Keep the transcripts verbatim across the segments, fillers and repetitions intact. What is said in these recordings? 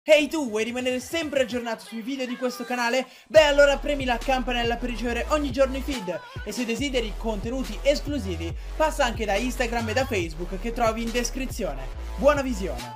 Ehi tu, vuoi rimanere sempre aggiornato sui video di questo canale? Beh, allora premi la campanella per ricevere ogni giorno i feed e se desideri contenuti esclusivi passa anche da Instagram e da Facebook che trovi in descrizione. Buona visione!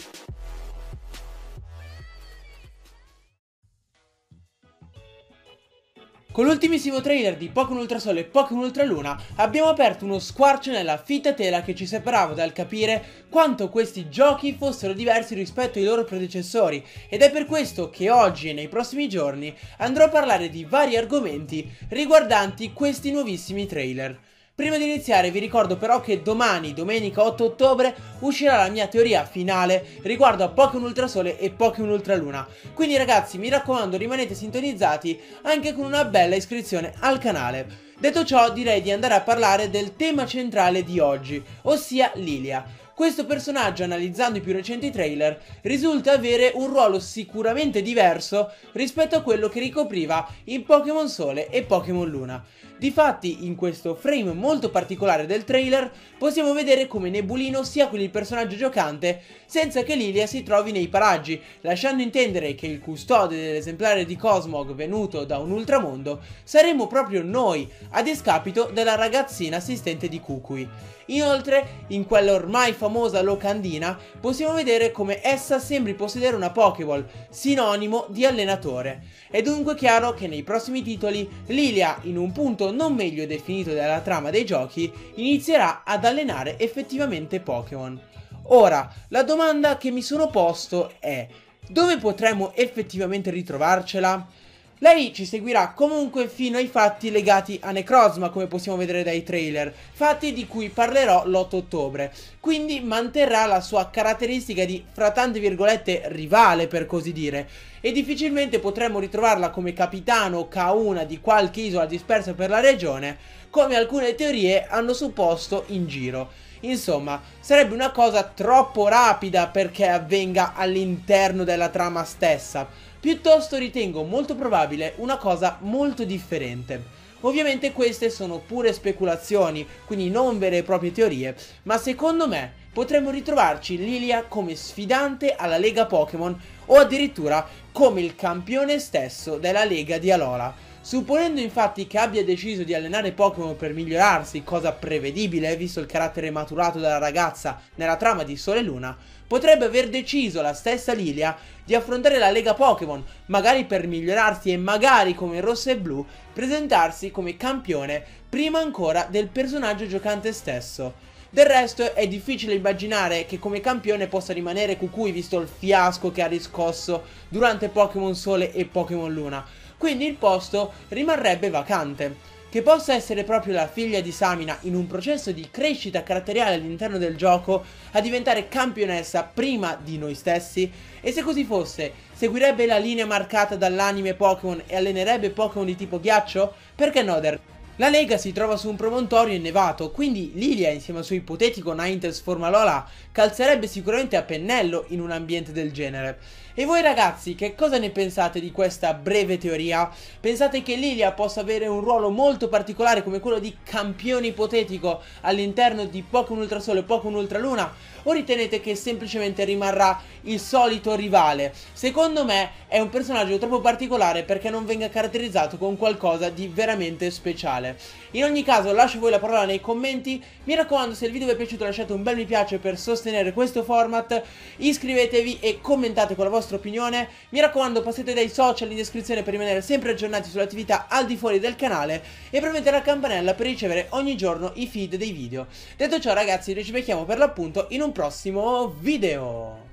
Con l'ultimissimo trailer di Pokémon Ultrasole e Pokémon Ultraluna abbiamo aperto uno squarcio nella fitta tela che ci separava dal capire quanto questi giochi fossero diversi rispetto ai loro predecessori, ed è per questo che oggi e nei prossimi giorni andrò a parlare di vari argomenti riguardanti questi nuovissimi trailer. Prima di iniziare vi ricordo però che domani, domenica otto ottobre, uscirà la mia teoria finale riguardo a Pokémon Ultrasole e Pokémon Ultraluna. Quindi ragazzi, mi raccomando, rimanete sintonizzati anche con una bella iscrizione al canale. Detto ciò, direi di andare a parlare del tema centrale di oggi, ossia Lilia. Questo personaggio, analizzando i più recenti trailer, risulta avere un ruolo sicuramente diverso rispetto a quello che ricopriva in Pokémon Sole e Pokémon Luna. Difatti, in questo frame molto particolare del trailer, possiamo vedere come Nebulino sia con il personaggio giocante senza che Lilia si trovi nei paraggi, lasciando intendere che il custode dell'esemplare di Cosmog venuto da un ultramondo saremmo proprio noi, a discapito della ragazzina assistente di Kukui. Inoltre, in quella ormai famosa locandina, possiamo vedere come essa sembri possedere una Pokéball, sinonimo di allenatore. È dunque chiaro che nei prossimi titoli Lilia, in un punto non meglio definito della trama dei giochi, inizierà ad allenare effettivamente Pokémon. Ora, la domanda che mi sono posto è: dove potremmo effettivamente ritrovarcela? Lei ci seguirà comunque fino ai fatti legati a Necrozma, come possiamo vedere dai trailer, fatti di cui parlerò l'otto ottobre, quindi manterrà la sua caratteristica di, fra tante virgolette, rivale per così dire, e difficilmente potremmo ritrovarla come capitano o Kauna di qualche isola dispersa per la regione, come alcune teorie hanno supposto in giro. Insomma, sarebbe una cosa troppo rapida perché avvenga all'interno della trama stessa. Piuttosto ritengo molto probabile una cosa molto differente. Ovviamente queste sono pure speculazioni, quindi non vere e proprie teorie, ma secondo me potremmo ritrovarci Lilia come sfidante alla Lega Pokémon o addirittura come il campione stesso della Lega di Alola. Supponendo infatti che abbia deciso di allenare Pokémon per migliorarsi, cosa prevedibile visto il carattere maturato della ragazza nella trama di Sole e Luna, potrebbe aver deciso la stessa Lilia di affrontare la Lega Pokémon, magari per migliorarsi e magari come Rosso e Blu presentarsi come campione prima ancora del personaggio giocante stesso. Del resto è difficile immaginare che come campione possa rimanere Kukui visto il fiasco che ha riscosso durante Pokémon Sole e Pokémon Luna, quindi il posto rimarrebbe vacante. Che possa essere proprio la figlia di Samina in un processo di crescita caratteriale all'interno del gioco a diventare campionessa prima di noi stessi? E se così fosse, seguirebbe la linea marcata dall'anime Pokémon e allenerebbe Pokémon di tipo ghiaccio? Perché no? La Lega si trova su un promontorio innevato, quindi Lilia insieme al suo ipotetico Ninetales forma Alola calzerebbe sicuramente a pennello in un ambiente del genere. E voi ragazzi, che cosa ne pensate di questa breve teoria? Pensate che Lilia possa avere un ruolo molto particolare come quello di campione ipotetico all'interno di Pokémon Ultrasole e Pokémon Ultraluna? O ritenete che semplicemente rimarrà il solito rivale? Secondo me è un personaggio troppo particolare perché non venga caratterizzato con qualcosa di veramente speciale. In ogni caso lascio voi la parola nei commenti, mi raccomando, se il video vi è piaciuto lasciate un bel mi piace per sostenere questo format, iscrivetevi e commentate con la vostra opinione, mi raccomando passate dai social in descrizione per rimanere sempre aggiornati sulle attività al di fuori del canale e premete la campanella per ricevere ogni giorno i feed dei video. Detto ciò ragazzi, noi ci becchiamo per l'appunto in un prossimo video.